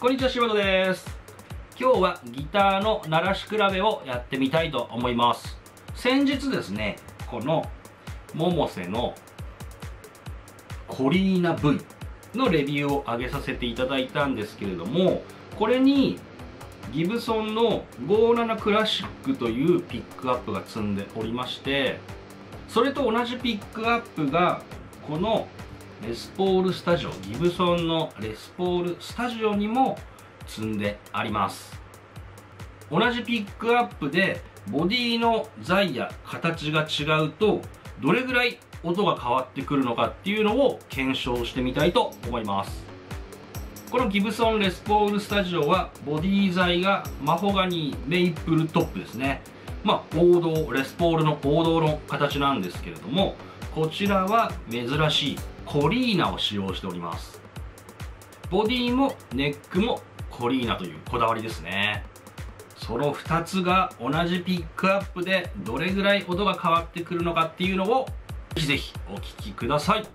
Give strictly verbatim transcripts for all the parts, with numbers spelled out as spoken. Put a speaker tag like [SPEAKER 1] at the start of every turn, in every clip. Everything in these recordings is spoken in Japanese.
[SPEAKER 1] こんにちは、柴田です。今日はギターの鳴らし比べをやってみたいと思います。先日ですね、この百瀬のコリーナ ブイ のレビューを上げさせていただいたんですけれども、これにギブソンのごじゅうななクラシックというピックアップが積んでおりまして、それと同じピックアップがこのレスポールスタジオ、ギブソンのレスポールスタジオにも積んであります。同じピックアップでボディの材や形が違うとどれぐらい音が変わってくるのかっていうのを検証してみたいと思います。このギブソンレスポールスタジオはボディ材がマホガニーメイプルトップですね。まあ王道、レスポールの王道の形なんですけれども、こちらは珍しいコリーナを使用しております。ボディもネックもコリーナというこだわりですね。そのふたつが同じピックアップでどれぐらい音が変わってくるのかっていうのをぜひぜひお聞きください。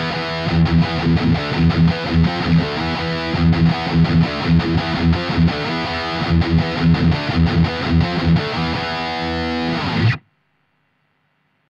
[SPEAKER 2] We'll be right back.